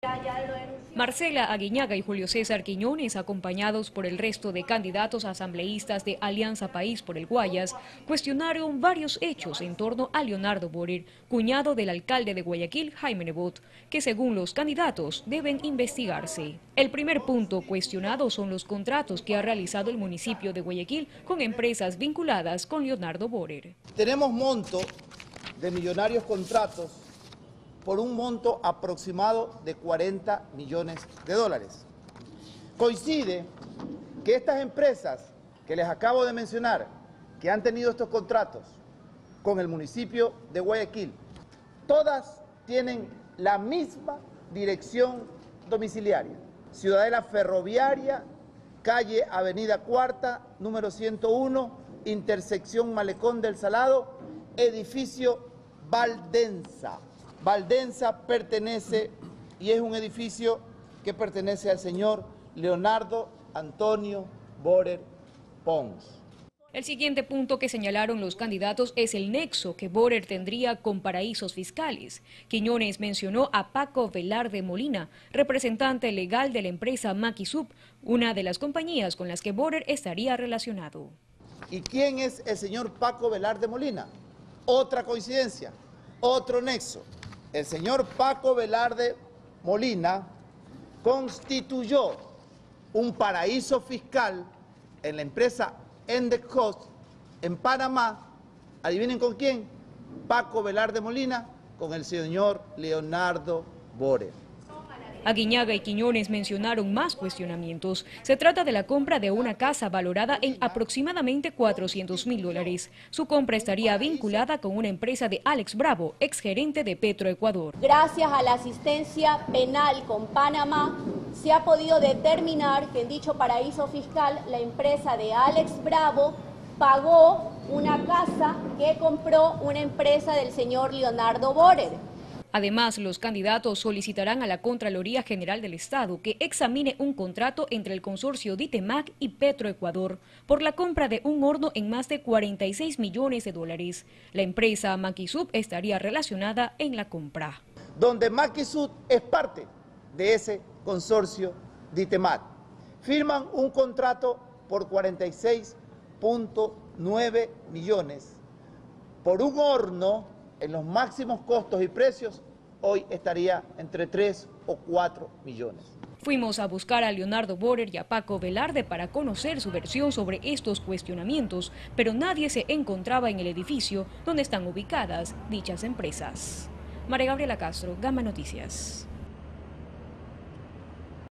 Marcela Aguiñaga y Julio César Quiñones, acompañados por el resto de candidatos asambleístas de Alianza País por el Guayas, cuestionaron varios hechos en torno a Leonardo Borer, cuñado del alcalde de Guayaquil, Jaime Nebot, que según los candidatos deben investigarse. El primer punto cuestionado son los contratos que ha realizado el municipio de Guayaquil con empresas vinculadas con Leonardo Borer. Tenemos monto de millonarios contratos por un monto aproximado de 40 millones de dólares. Coincide que estas empresas que les acabo de mencionar, que han tenido estos contratos con el municipio de Guayaquil, todas tienen la misma dirección domiciliaria. Ciudadela Ferroviaria, calle Avenida Cuarta, número 101, intersección Malecón del Salado, edificio Valdensa. Valdensa pertenece y es un edificio que pertenece al señor Leonardo Antonio Borer Pons. El siguiente punto que señalaron los candidatos es el nexo que Borer tendría con paraísos fiscales. Quiñones mencionó a Paco Velarde Molina, representante legal de la empresa Maquisub, una de las compañías con las que Borer estaría relacionado. ¿Y quién es el señor Paco Velarde Molina? Otra coincidencia, otro nexo. El señor Paco Velarde Molina constituyó un paraíso fiscal en la empresa Endecos en Panamá. ¿Adivinen con quién? Paco Velarde Molina con el señor Leonardo Borer. Aguiñaga y Quiñones mencionaron más cuestionamientos. Se trata de la compra de una casa valorada en aproximadamente $400.000. Su compra estaría vinculada con una empresa de Alex Bravo, exgerente de Petroecuador. Gracias a la asistencia penal con Panamá, se ha podido determinar que en dicho paraíso fiscal la empresa de Alex Bravo pagó una casa que compró una empresa del señor Leonardo Borer. Además, los candidatos solicitarán a la Contraloría General del Estado que examine un contrato entre el consorcio Ditemac y Petroecuador por la compra de un horno en más de $46 millones. La empresa Maquisub estaría relacionada en la compra. Donde Maquisub es parte de ese consorcio Ditemac. Firman un contrato por 46.9 millones por un horno. En los máximos costos y precios, hoy estaría entre 3 o 4 millones. Fuimos a buscar a Leonardo Borer y a Paco Velarde para conocer su versión sobre estos cuestionamientos, pero nadie se encontraba en el edificio donde están ubicadas dichas empresas. María Gabriela Castro, Gama Noticias.